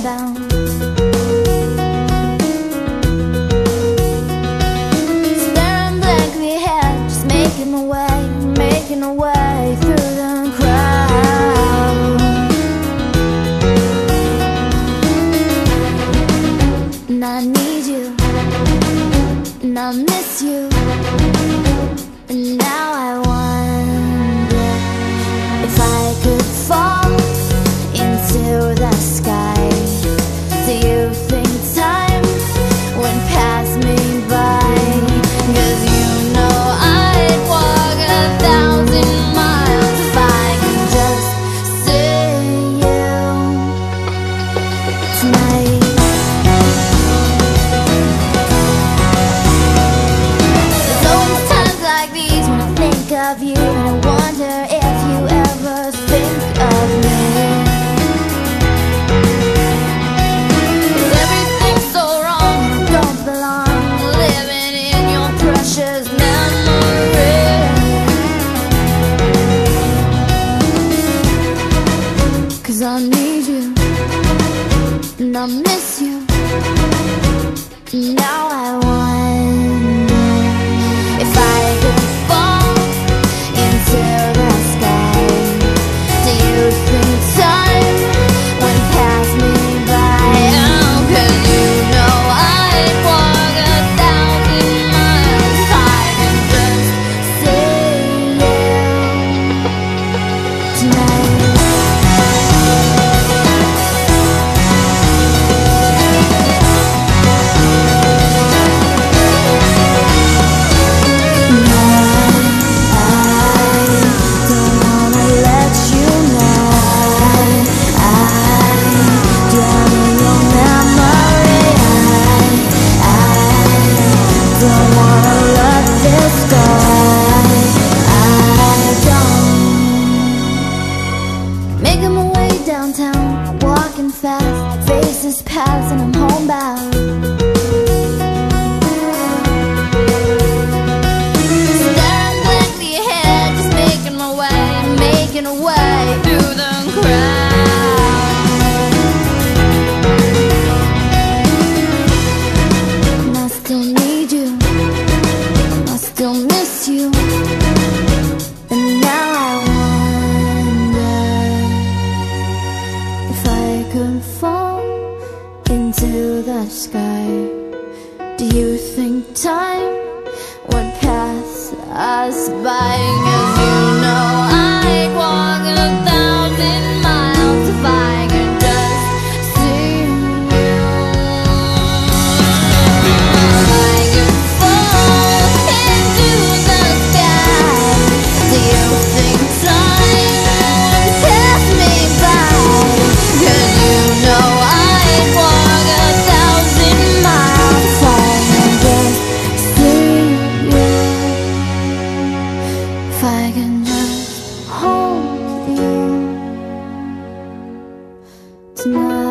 downtown. Staring blankly ahead, just making a way through the crowd. And I need you, and I miss you, and now I wonder if I could fall into the sky. Do you think time would pass me by? 'Cause you know I'd walk 1,000 miles if I could just see you tonight. There's always times like these when I think of you, and I wonder if you ever think of me. I need you, and I miss you, and now I wonder if I could fall into the sky. Do you think time would pass me by? Oh, 'cause you know I'd walk 1,000 miles if I could just see you tonight. Making my way downtown, walking fast, faces pass and I'm homebound. Staring blankly ahead, just making a way through the crowd. And I still need you, I still miss you, and now I wonder if I could fall into the sky. Do you think time would pass us by? 'Cause you know I'd walk 1,000 miles if I could just see you. If I could fall into the sky, do you think time would pass me by? 'Cause you know I'd walk 1,000 miles if I could just see you. If I can just hold you tonight.